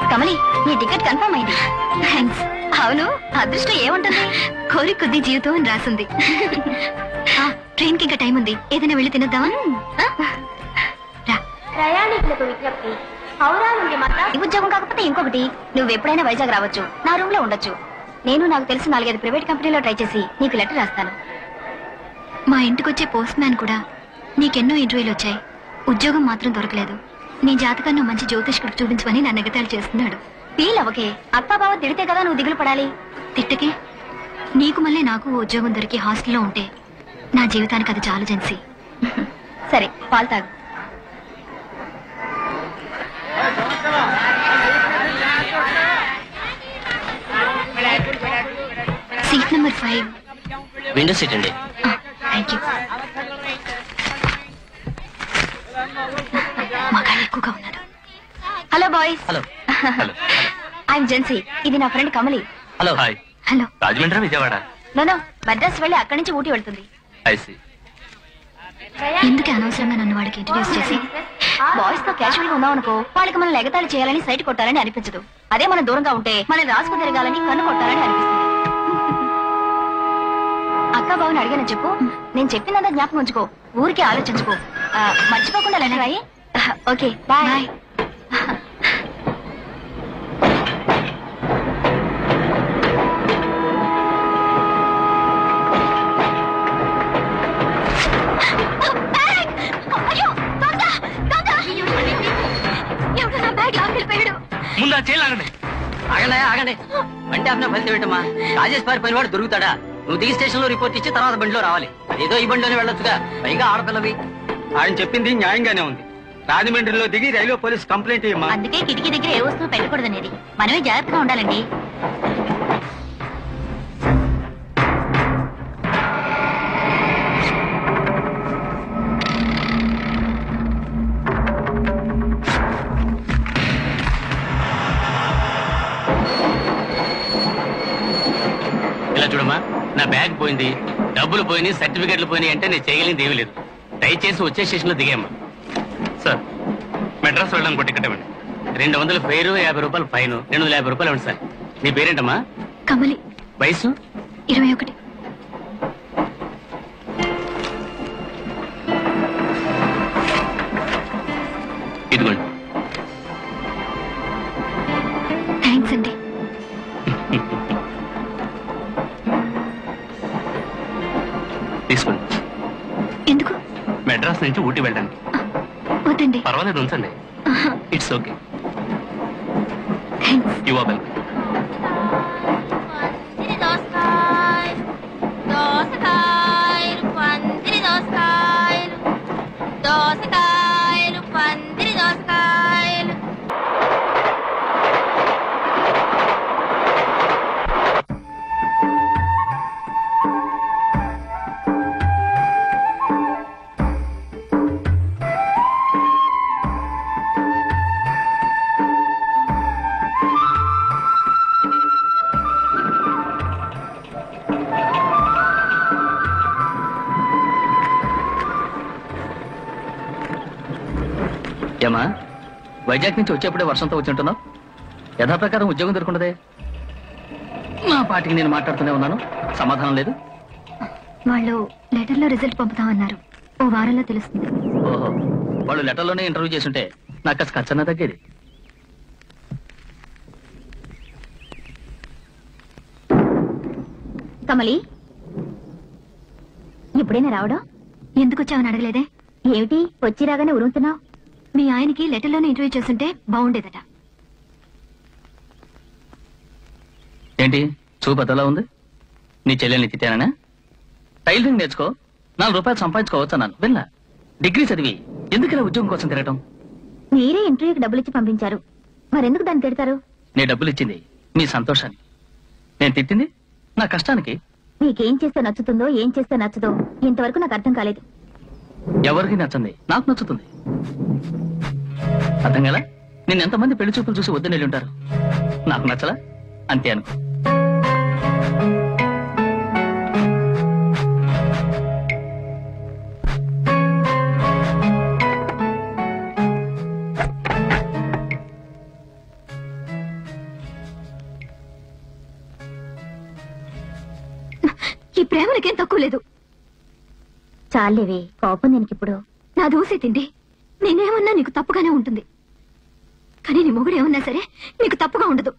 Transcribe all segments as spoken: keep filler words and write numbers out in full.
కమలి, నీ ticket confirm అయింది. Thanks. అవును, అదృష్టం ఏముంటుంది? కోరి కొద్ది జీవితం అని రాసింది. ట్రైన్ కి ఇంకా టైం ఉంది, ఏదైనా వెళ్ళి తినొద్దామా? ప్రయాణికులకు విజ్ఞప్తి, హౌరా నుండి మాత్రం ఉద్యోగం కాకపోతే ఇంకొకటి, నువ్వు ఎప్పుడైనా వైజాగ్ రావచ్చు, నా రూమ్ లో ఉండొచ్చు. నేను నాకు తెలిసి నాలుగైదు ప్రైవేట్ కంపెనీలో ట్రై చేసి నీకు లెటర్ రాస్తాను. మా ఇంటికి వచ్చే పోస్ట్ మ్యాన్ కూడా నీకెన్నో ఇంటర్వ్యూలు వచ్చాయి, ఉద్యోగం మాత్రం దొరకలేదు. నీ జాతకాన్ని మంచి జ్యోతిష్కుడు చూపించమని నన్ను ఎగతాళి చేస్తున్నాడు. ఫీల్ అవకే, అక్కా బావ తిడితే కదా నువ్వు దిగులు పడాలి. తిట్టకే, నీకు మళ్ళీ నాకు ఉద్యోగం దొరికి హాస్టల్లో ఉంటే నా జీవితానికి అది చాలు జెన్సీ. సరే, పాలు తాగు. Seat number five, window seat అండి. Thank you. మగాళ్ళు ఎక్కువగా ఉన్నారు. Hello boys. Hello. I'm Jency, ఇది నా friend Kamali. Hello. Hi. Hello. Rajahmundry, Vijayawada? No, Madras వెళ్ళి అక్కడి నుంచి ఊటీ వెళ్తుంది. ఎందుకు అనవసరంగా నన్ను వాడికి ఇంట్రడ్యూస్ చేసి? బాయ్స్ తో క్యాజువల్ గా ఉన్నాం అనుకో, వాళ్ళకి మనం ఎగతాళి చేయాలని సైట్ కొట్టాలని అనిపించదు. అదే మనం దూరంగా ఉంటే మనం రాసుకు తిరగాలని కన్ను కొట్టాలని అనిపిస్తుంది. అక్క బావని అడిగానని చెప్పు, నేను చెప్పిందంతా జ్ఞాపకం ఉంచుకో, ఊరికే ఆలోచించుకో, మర్చిపోకుండా లెటర్ రాయి. Okay, bye. ముందా చేయాలండి. ఆగండి ఆగండి, బండి ఆపిన ఫలితం ఏంటమ్మా? రాజేష్ పారి పని వాడు దొరుకుతాడా? నువ్వు దిగి స్టేషన్ లో రిపోర్ట్ ఇచ్చి తర్వాత బండిలో రావాలి. అదేదో ఈ బండిలోనే వెళ్ళొచ్చుగా, పైగా ఆడపిల్లవి. ఆయన చెప్పింది న్యాయంగానే ఉంది. రాజమండ్రిలో దిగి రైల్వే పోలీస్ కంప్లైంట్ ఇవ్వమా. అందుకే కిటికీ దగ్గర ఏ వస్తువు పెట్టకూడదనేది. మనమే జాగ్రత్తగా ఉండాలండి. ఇలా చూడమ్మా, నా బ్యాగ్ పోయింది, డబ్బులు పోయినాయి, సర్టిఫికెట్లు పోయినాయి అంటే నేను చేయగలిగింది ఏమీ లేదు. దయచేసి వచ్చే స్టేషన్ లో దిగామ్మా. సార్, మెడ్రాస్ వెళ్ళడానికి టికెట్ ఇవ్వండి. రెండు వందల ఫైరు, యాభై రూపాయలు ఫైన్, రెండు వందల యాభై రూపాయలు ఇవ్వండి సార్. నీ పేరేంటమ్మా? కమలి. వయసు? ఇరవై ఒకటి. ఇదిగోండి. థ్యాంక్స్ అండి. తీసుకోండి. ఎందుకు? మెడ్రాస్ నుంచి ఊటీ వెళ్ళండి. వద్దండి. పర్వాలేదు, ఉంచండి. It's okay. Thanks. You are welcome. దోసకాయలు పందిరి దోసకాయలు, దోసకాయలు పందిరి దోసకాయలు. ఏమా, వైజాగ్ నుంచి వచ్చేప్పుడే వర్షంతో వచ్చింటున్నావు? యథాప్రకారం ఉద్యోగం దొరుకుండదే. నా పాటికి నేను మాట్లాడుతూనే ఉన్నాను, సమాధానం లేదు. వాళ్ళు లెటర్ లో రిజల్ట్ పంపుతామన్నారు, ఓ వారంలో తెలుస్తుంది. ఓహో, వాళ్ళు లెటర్లోనే ఇంటర్వ్యూ చేస్తుంటే నాకు అసలు ఖర్చన్నా తగ్గేది. కమలి, ఎప్పుడైనా రావడం? ఎందుకు వచ్చావని అడగలేదే? ఏమిటి వచ్చి రాగానే ఉరుముతున్నావు? మీ ఆయనకి లెటర్లోనే ఇంటర్వ్యూ చేస్తుంటే బాగుండేదట. ఏంటి చూపు అదలా ఉంది? నీ చెల్లెల్ని తిట్టానా? టైలరింగ్ నేర్చుకో, నాలుగు రూపాయలు సంపాదించుకోవచ్చు అన్నాను. వెళ్ళా. డిగ్రీ చదివి ఎందుకు ఇలా ఉద్యోగం కోసం తిరగటం? మీరే ఇంటర్వ్యూకి డబ్బులు ఇచ్చి పంపించారు, మరెందుకు దాన్ని తిడతారు? నేను డబ్బులు ఇచ్చింది మీ సంతోషాన్ని, నేను తిట్టింది నా కష్టానికి. మీకేం చేస్తే నచ్చుతుందో ఏం చేస్తే నచ్చదో ఇంతవరకు నాకు అర్థం కాలేదు. ఎవరికి నచ్చంది నాకు నచ్చుతుంది. అర్థం కదా? నేను ఎంతమంది పెళ్లి చూపులు చూసి వద్దని వెళ్ళి ఉంటారు, నాకు నచ్చలా అంతే అనుకో. ఈ ప్రేమ నాకేం తక్కువ లేదు. చాలేవి కోపం దీనికి ఇప్పుడు. నా దోసే తిండి నేనేమన్నా నీకు తప్పుగానే ఉంటుంది, కానీ నీ మొగుడు ఏమన్నా సరే నీకు తప్పుగా ఉండదు.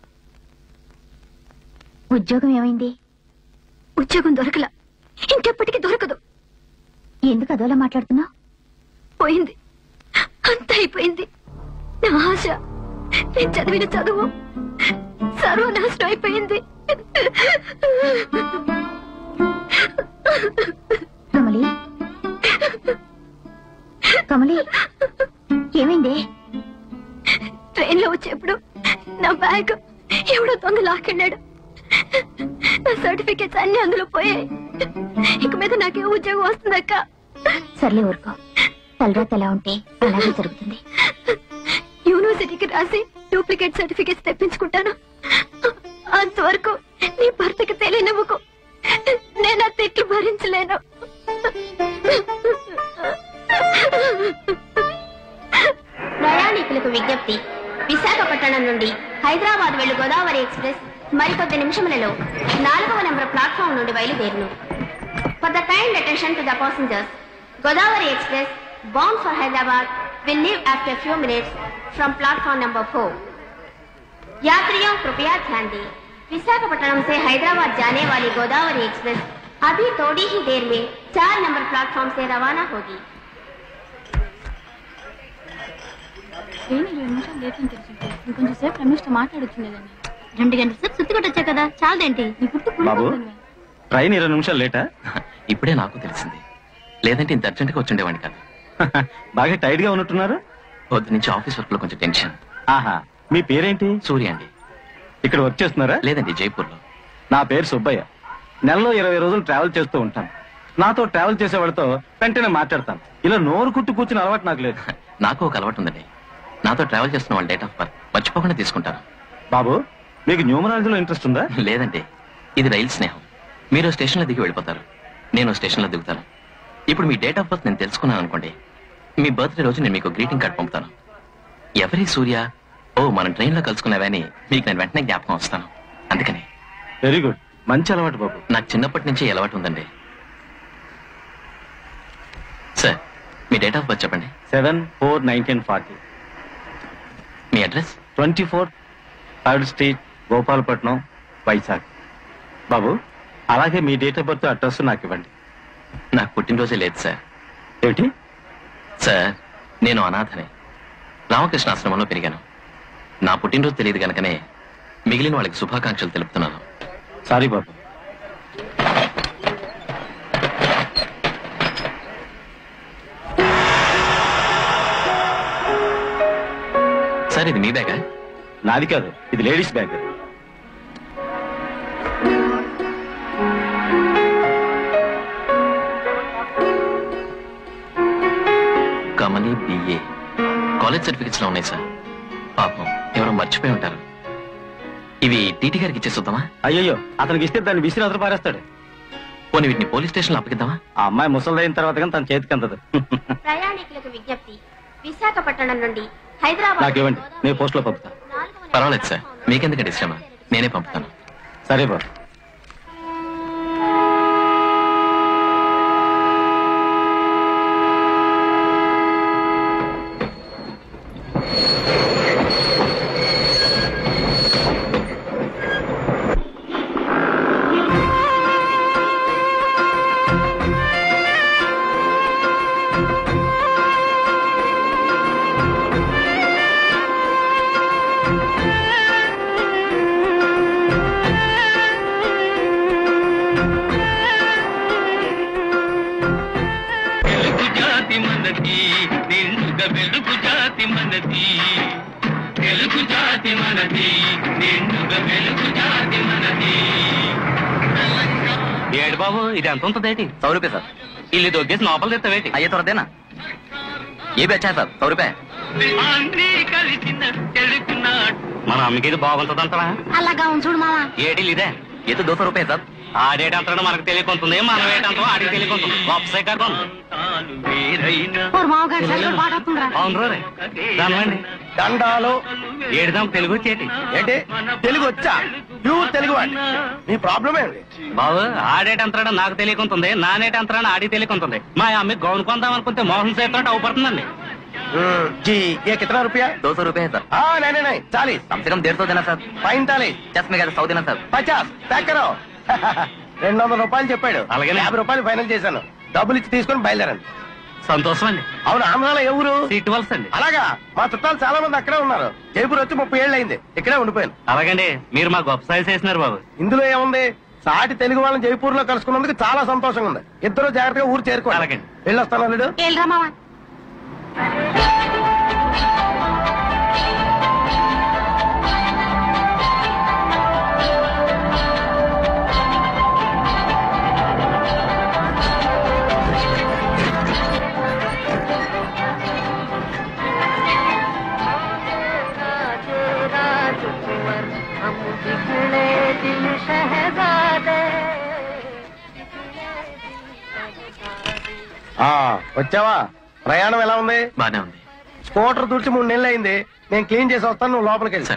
ఉద్యోగం ఏమైంది? ఉద్యోగం దొరకలా, ఇంకెప్పటికీ దొరకదు. ఎందుకు అదోలా మాట్లాడుతున్నావు? పోయింది, అంత అయిపోయింది. నా ఆశ, నేను చదివిన చదువు సర్వనాశనం అయిపోయింది. కమలి, కమలి ఏమైంది? ట్రైన్ లో వచ్చేప్పుడు నా బ్యాగ్ ఎవడో దొంగ లాకెళ్ళాడు. నా సర్టిఫికెట్స్ అన్ని అందులో పోయాయి. ఇక మీద నాకే ఉద్యోగం వస్తుందక్క. సర్లే ఊరుకో, తలరాత ఎలా ఉంటే అలాగే జరుగుతుంది. యూనివర్సిటీకి రాసి డూప్లికేట్ సర్టిఫికెట్స్ తెప్పించుకుంటాను. అంతవరకు నీ భర్తకి తెలియనివ్వకు. నేను ఆ తిట్లు భరించలేను. ప్రయాణికులకు విజ్ఞప్తి, విశాఖపట్నం నుండి హైదరాబాద్ వెళ్ళు గోదావరి ఎక్స్ప్రెస్ మరికొద్ది నిమిషములలో నాలుగవ నెంబర్ ప్లాట్ఫామ్ నుండి బయలుదేరును. For the kind attention to the passengers, Godavari Express bound for Hyderabad will leave after a few minutes from platform number four. यात्रियों कृपया ध्यान दें, विशाखापट्टनम से हैदराबाद जाने वाली गोदावरी एक्सप्रेस अभी थोड़ी ही देर में चार नंबर प्लेटफॉर्म से रवाना होगी. కొంచెం సేపు రమేష్ తో మాట్లాడుతున్నదండి. రెండు గంటల సేపు సుత్తి కొట్టొచ్చా కదా, చాలదేంటి? నీ గుర్తు బాబు, ట్రైన్ ఇరవై నిమిషాలు లేటా? ఇప్పుడే నాకు తెలిసింది, లేదంటే ఇంత అర్జెంట్ గా వచ్చుండేవాడిని కాదు. బాగా టైట్ గా ఉన్నట్టున్నారు. పొద్దు నుంచి ఆఫీస్ వర్క్ లో కొంచెం టెన్షన్. ఆహా, మీ పేరేంటి? సూర్య అండి. ఇక్కడ వర్క్ చేస్తున్నారా? లేదండి, జైపూర్ లో. నా పేరు సుబ్బయ్య. నెలలో ఇరవై రోజులు ట్రావెల్ చేస్తూ ఉంటాను. నాతో ట్రావెల్ చేసే వాళ్ళతో వెంటనే మాట్లాడతాను. ఇలా నోరు కుట్టు కూర్చుని అలవాటు నాకు లేదు. నాకు ఒక అలవాటు ఉందండి, నాతో ట్రావెల్ చేస్తున్న వాళ్ళ డేట్ ఆఫ్ బర్త్ మర్చిపోకుండా తీసుకుంటాను. బాబు, మీకు న్యూమరాలజీలో ఇంట్రెస్ట్ ఉందా? లేదండి, ఇది రైలు స్నేహం. మీరు స్టేషన్ లో దిగి వెళ్ళిపోతారు, నేను స్టేషన్ లో దిగుతాను. ఇప్పుడు మీ డేట్ ఆఫ్ బర్త్ నేను తెలుసుకున్నాను అనుకోండి, మీ బర్త్డే రోజు నేను మీకు గ్రీటింగ్ కార్డ్ పంపుతాను. ఎవరి సూర్య, ఓ మనం ట్రైన్ లో కలుసుకున్నావే అని మీకు నేను వెంటనే జ్ఞాపకం వస్తాను. అందుకని. వెరీ గుడ్, మంచి అలవాటు బాబు. నాకు చిన్నప్పటి నుంచి అలవాటు ఉందండి. సార్, మీ డేట్ ఆఫ్ బర్త్ చెప్పండి. Seven four nineteen forty. మీ address? Twenty four third street, Gopalapatnam, Vizag. బాబు, అలాగే మీ డేట్ ఆఫ్ బర్త్ అడ్రస్ నాకు ఇవ్వండి. నాకు పుట్టినరోజే లేదు సార్. ఏమిటి సార్? నేను అనాథనే, రామకృష్ణ ఆశ్రమంలో పెరిగాను. నా పుట్టినరోజు తెలియదు కనుకనే మిగిలిన వాళ్ళకి శుభాకాంక్షలు తెలుపుతున్నాను. సారీ బాబు. సార్, ఇది మీ బ్యాగా? నాది కాదు, ఇది ladies bag. Kamali BA college certificates లో ఉన్నాయి సార్. పాపం ఎవరో మర్చిపోయి ఉంటారు. ఇవి టీటీ గారికి ఇచ్చేస్తుందామా? అయ్యయ్యో, అతనికి ఇస్తే దాన్ని విసిరి అతను పారేస్తాడు. పోనీ వీటిని పోలీస్ స్టేషన్ లో అప్పగిద్దామా? ఆ అమ్మాయి ముసలిదైన తర్వాత కానీ తన చేతికి అందదు. ప్రయాణికులకు విజ్ఞప్తి, విశాఖపట్నం నుండి హైదరాబాద్ నాకేవండి, నేను పోస్ట్ లో పంపుతా. పర్వాలేదు సార్, మీకెందుకంటే శ్రమ, నేనే పంపుతాను. సరే బాబు. ఏడు బాబు, ఇది ఎంత ఉంటుందేటి? సౌ రూపాయ సార్. ఇల్లు దొగ్గేసి లోపల తెస్తావేటి? అయ్యే త్వరదేనా? ఏ బెచ్చా సార్? సౌ రూపాయ. మన అమ్మకి ఇది బాగుంటుందంటవా? అలాగా చూడు మావా. ఏటి ఇదే ఎత్తు దోస రూపాయ సార్. ఆడేటంతా మనకు తెలియకుంటుంది, మనం ఏటంతా ఆడికి తెలియకుంటుంది. గొప్పసే కాకుండా అవును రోరే దానివ్వండి. దండాలు ఏడుదాం తెలుగు వచ్చేటి ఏంటి? తెలుగు వచ్చా? ప్యూర్ తెలుగు అండి. మీ ప్రాబ్లం ఏంటి? బాబు ఆడేటంతా నాకు తెలియకుంటుంది, నానేటంతా ఆడికి తెలియకుంటుంది. మా అమ్మ గౌన్ కొందాం అనుకుంటే మోహన్ సేతో అవుపడుతుందండి. जी ये कितना रुपया? दो सौ रुपए है सर. हाँ नहीं नहीं नहीं चालीस. कम से कम डेढ़ सौ देना सर. पैंतालीस. दस में सौ देना सर. పచాస్ ప్యాక్ కరో. రెండు వందల రూపాయలు చెప్పాడు. అలాగే యాభై రూపాయలు ఫైనల్ చేశాను. డబ్బులు ఇచ్చి తీసుకొని బయలుదేరండి. సంతోషం అండి. అవును ఆంధ్రాలో ఎవరు? సీట్ వలస అండి. అలాగా మా చుట్టాలు చాలా మంది అక్కడే ఉన్నారు. జైపూర్ వచ్చి ముప్పై ఏళ్ళు అయింది, ఇక్కడే ఉండిపోయాను. అలాగండి మీరు మా గొప్ప సాయి చేసినారు బాబు. ఇందులో ఏముంది? సాటి తెలుగు వాళ్ళని జైపూర్ లో కలుసుకున్నందుకు చాలా సంతోషంగా ఉంది. ఇద్దరు జాగ్రత్తగా ఊరు చేరుకోవాలి. అలాగే. వెళ్ళొస్తాను అల్లుడు. ఆ వచ్చావా? ప్రయాణం ఎలా ఉంది? బానే ఉంది. స్కూటర్ తుడిచి మూడు నెలలు అయింది. నేను క్లీన్ చేసి వస్తాను, నువ్వు లోపలికి వెళ్ళి. సార్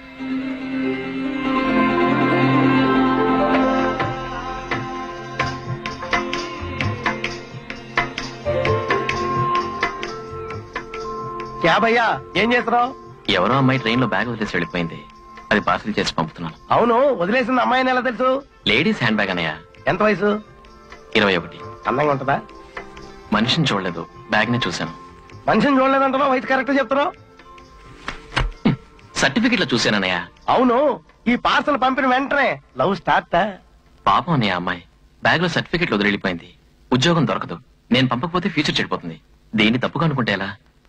క్యా భయ్యా ఏం చేస్తున్నావు? ఎవరో అమ్మాయి ట్రైన్ లో బ్యాగ్ వదిలేసి వెళ్ళిపోయింది. అది పార్సిల్ చేసి పంపుతున్నాను. అవును వదిలేసింది అమ్మాయిని ఎలా తెలుసు? లేడీస్ హ్యాండ్ బ్యాగ్ అన్నయ్య. ఎంత వయసు? ఇరవై ఒకటి. అందంగా ఉంటుందా? మనిషిని చూడలేదు, బ్యాగ్ ని చూశాను. మనిషిని చూడలేదంటున్నావు, వయసు కరెక్ట్ చెప్తున్నావు. సర్టిఫికెట్ లో చూశానన్నయ్య. అవును ఈ పార్సల్ పంపిన వెంటనే లవ్ స్టార్ట్. పాపం అన్నయ్య అమ్మాయి బ్యాగ్ లో సర్టిఫికెట్ వదిలి వెళ్ళిపోయింది. ఉద్యోగం దొరకదు, నేను పంపకపోతే ఫ్యూచర్ చెడిపోతుంది. దేన్ని తప్పుగా అనుకుంటే ఎలా?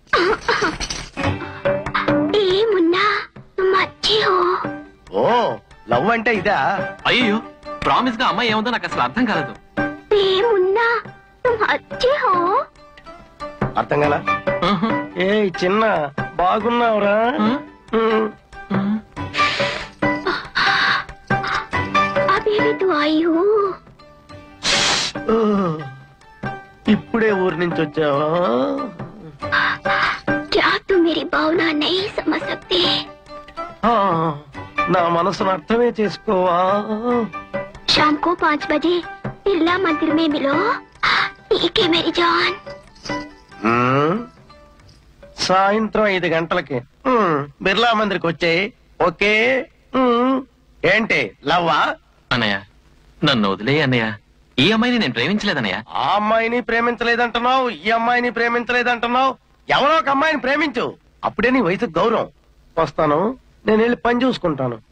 ఓ లవ్ అంటే ఇదా? అయ్యో ప్రామిస్ గా అమ్మాయి ఏముందో నాకు అసలు అర్థం కాలేదు. అర్థం కాలా? ఏ చిన్న బాగున్నావురా? ఇప్పుడే ఊరి నుంచి వచ్చావా? భావన నహీ సమజ్ సక్తే. నా మనసును అర్థమే చేసుకోవా? शाम को पाँच बजे बिरला मंदिर में मिलो. ठीक है मेरी जान. సాయంత్రం ఐదు గంటలకి బిర్లా మందిర్కి వచ్చాయి. ఓకే. ఏంటి లవ్వా? అన్నయ్య నన్ను వదిలే అన్నయ్య. ఈ అమ్మాయిని నేను ప్రేమించలేదన్నయ్య. ఆ అమ్మాయిని ప్రేమించలేదంటున్నావు, ఈ అమ్మాయిని ప్రేమించలేదంటున్నావు. ఎవరో ఒక అమ్మాయిని ప్రేమించు, అప్పుడే నీ వయసుకు గౌరవం. వస్తాను, నేను వెళ్ళి పని చూసుకుంటాను.